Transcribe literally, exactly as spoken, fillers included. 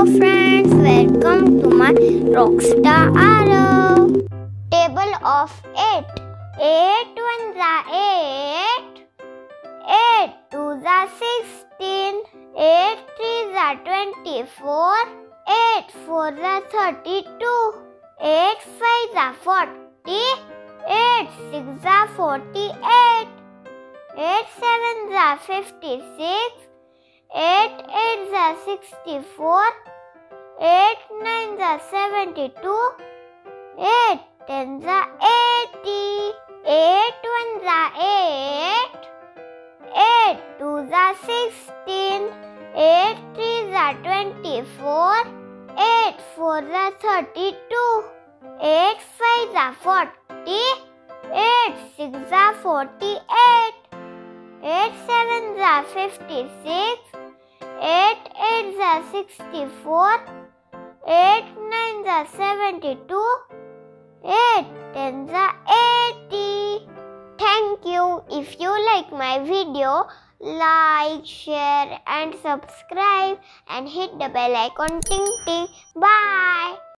Hello friends, welcome to my Rockstar Aarav. Table of eight. eight ones are eight. eight twos are sixteen. eight threes are twenty-four. eight fours are thirty-two. eight fives are forty. eight sixes are forty-eight. eight sevens are fifty-six. eight eights are sixty-four. eight nines are seventy-two. eight tens are eighty. eight ones are eight. eight twos are sixteen. eight threes are twenty-four. eight fours are thirty-two. eight fives are forty. eight sixes are forty-eight. eight sevens are fifty-six. eight eights are sixty-four. eight nines are seventy-two. eight tens are eighty. Thank you. If you like my video, like, share and subscribe and hit the bell icon. Ting ting. Bye.